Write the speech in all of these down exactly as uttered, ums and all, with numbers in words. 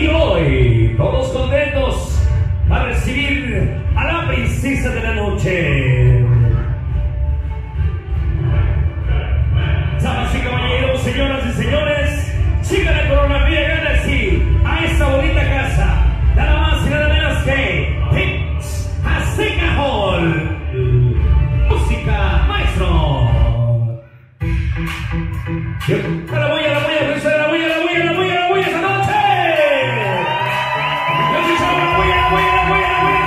Y hoy, todos contentos para recibir a la princesa de la noche. Damas y caballeros, señoras y señores, sigan la coronavía Galaxy a esta bonita casa. Nada más y nada menos que Hits Azteca Hall. Música, maestro. A la bulla, a la bulla, a la bulla, a la bulla, a la bulla, a la bulla esta noche. Yo escuchaba la bulla, la bulla, la bulla, la bulla,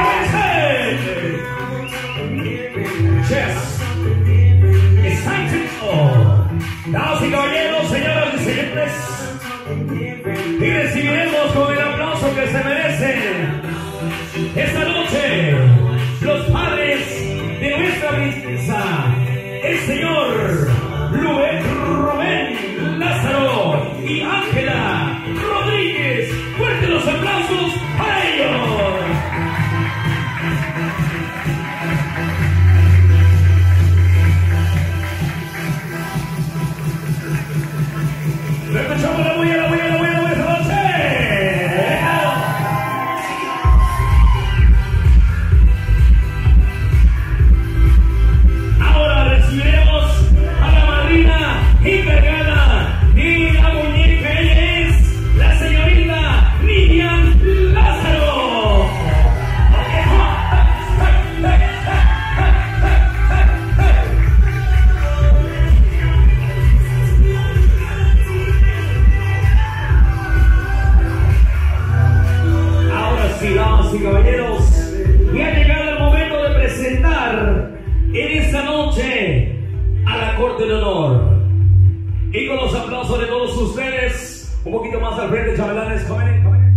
la bulla. Yes. It's time to go. Damas y caballeros, señoras y señores, y recibiremos con el aplauso que se merecen esta noche los padres de nuestra princesa, el señor Rubén Lázaro y Ángela Rodríguez. Fuertes los aplausos para ellos. Escuchamos la bulla, la bulla, la bulla, la bulla esta noche. Ahora recibiremos a la madrina encargada y la muñeca. Ella es la señorita Nidian Lázaro. Ahora sí, damas y caballeros, y ha llegado el momento de presentar en esta noche a la Corte de Honor. Y con los aplausos de todos ustedes, un poquito más al frente, chavalanes, jóvenes, jóvenes.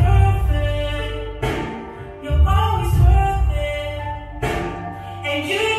And you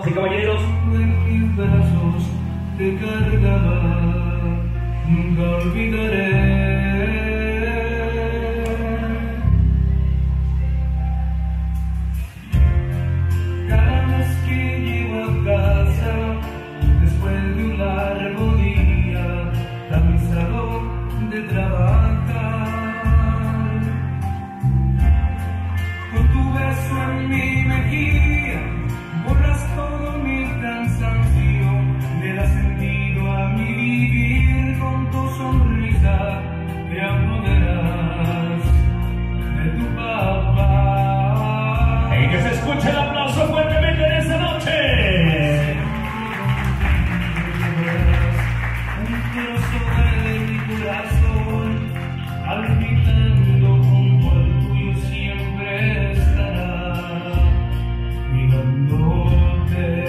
damas y caballeros. En mis brazos te cargaba, nunca olvidaré. Cada vez que llego a casa, después de un largo día, cansado de trabajar, con tu beso en mi mejilla, borras todo mi cansancio, le das sentido a mi vivir, con tu sonrisa te apoderas de tu papá. Y que se escuche el aplauso fuertemente en esta noche. Un trozo de mi corazón, palpitando junto al tuyo, siempre estará mirándote.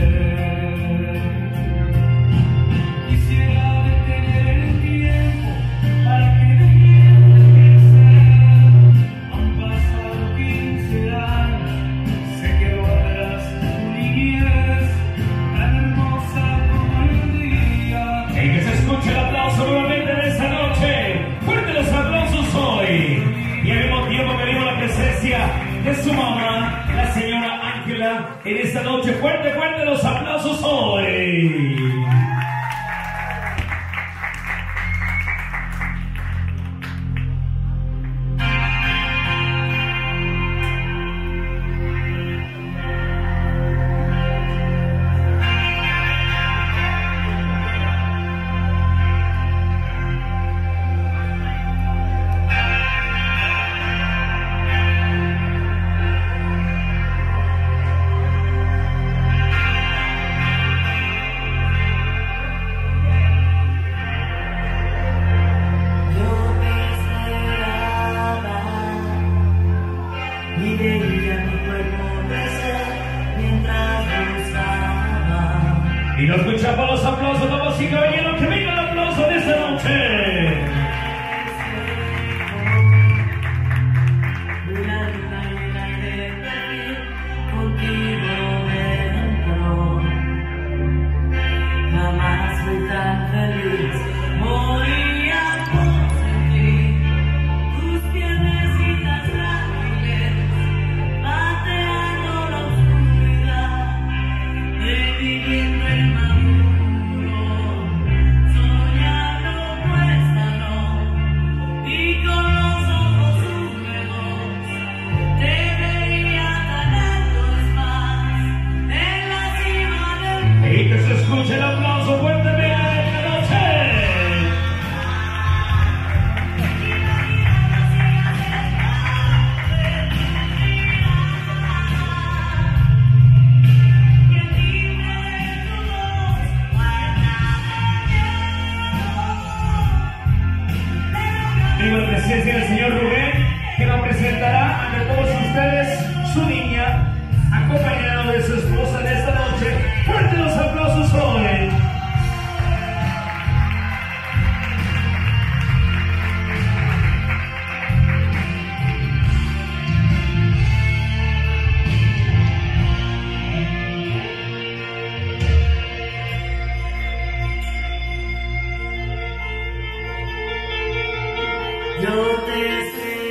Quisiera detener el tiempo para que dejes de ser. Han pasado quince años, sé que guardarás tu niñez, tan hermosa como el día. Y que se escuche el aplauso nuevamente en esta noche. Fuerte los aplausos hoy. Y al mismo tiempo pedimos la presencia de su mamá, la señora Ángela, en esta noche. Fuerte, fuerte los aplausos hoy. Y veía mi cuerpo crecer mientras buscaba. Y nos escuchamos los aplausos, damas y caballeros, que venga el aplauso de esta noche. Una luna llena de perfil contigo dentro. Jamás fui tan feliz. Moría por sentir tus piernecitas frágiles pateando la oscuridad, reviviendo el maduro, soñando cuesta no, y con los ojos húmedos te veía ganando más en la cima del. Y que se escuche el aplauso fuertemente en esta noche. Viva la presencia del señor Rubén, que nos presentará ante todos ustedes su niña, acompañado de su esposa en esta noche. Fuerte los aplausos hoy. Yo te